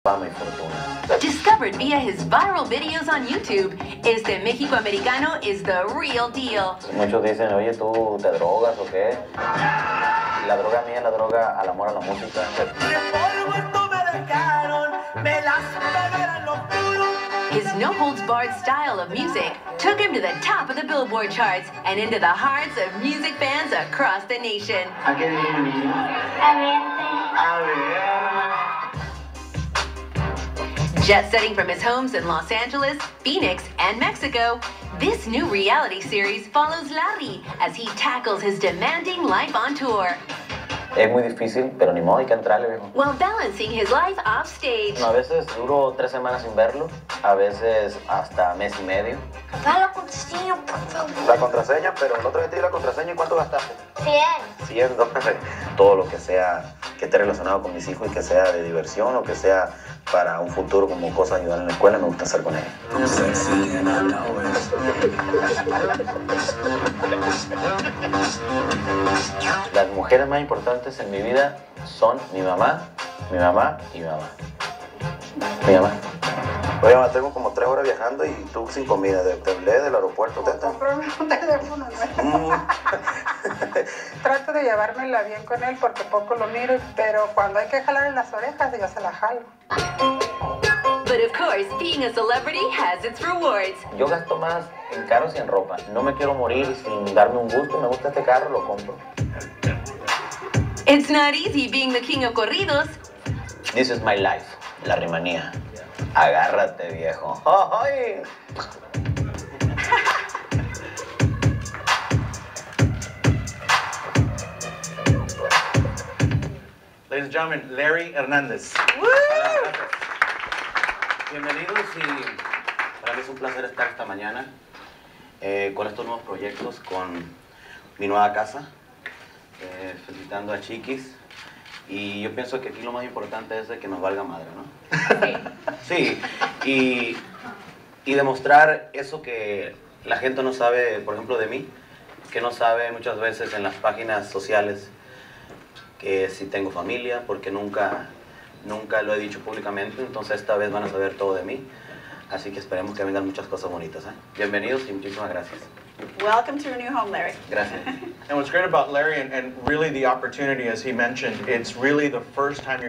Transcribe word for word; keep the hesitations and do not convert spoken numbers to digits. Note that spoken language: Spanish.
fama y fortuna. Discovered via his viral videos on YouTube, este Mexicoamericano is the real deal. Muchos dicen, oye, ¿tú te drogas o qué? La droga mía es la droga al amor a la música. His no-holds-barred style of music took him to the top of the Billboard charts and into the hearts of music fans across the nation. ¿A qué viene mi niño? A ver. Jet setting from his homes in Los Angeles, Phoenix, and Mexico, this new reality series follows Larry as he tackles his demanding life on tour. Es muy difícil, pero ni modo, hay que entrarle, viejo. While balancing his life off stage. A veces duro tres semanas sin verlo, a veces hasta mes y medio. Papá, la contraseña, por favor. La contraseña, pero el otro día te di la contraseña, ¿y cuánto gastaste? Cien. cien dólares. Todo lo que sea, que esté relacionado con mis hijos y que sea de diversión o que sea para un futuro como cosa de ayudar en la escuela, me gusta hacer con ellos. Las mujeres más importantes en mi vida son mi mamá, mi mamá y mi mamá. Mi mamá. Oye, mamá, tengo como tres horas viajando y tú sin comida. Te hablé del aeropuerto, teta. Cómprame un teléfono nuevo. Mm. Trato de llevármela bien con él porque poco lo miro, pero cuando hay que jalarle las orejas, yo se las jalo. But of course, being a celebrity has its rewards. Yo gasto más en carros y en ropa. No me quiero morir sin darme un gusto. Me gusta este carro, lo compro. It's not easy being the king of corridos. This is my life, la rimanía. Agárrate, viejo. ¡Ay! Ladies and gentlemen, Larry Hernández. Bienvenidos y para mí es un placer estar esta mañana eh, con estos nuevos proyectos, con mi nueva casa, eh, felicitando a Chiquis. Y yo pienso que aquí lo más importante es de que nos valga madre, ¿no? Sí, y, y demostrar eso que la gente no sabe, por ejemplo, de mí, que no sabe muchas veces en las páginas sociales, que si tengo familia, porque nunca, nunca lo he dicho públicamente, entonces esta vez van a saber todo de mí. Así que esperemos que vengan muchas cosas bonitas, ¿eh? Bienvenidos y muchísimas gracias. Welcome to your new home, Larry. Gracias. And what's great about Larry, and, and really the opportunity, as he mentioned, it's really the first time you're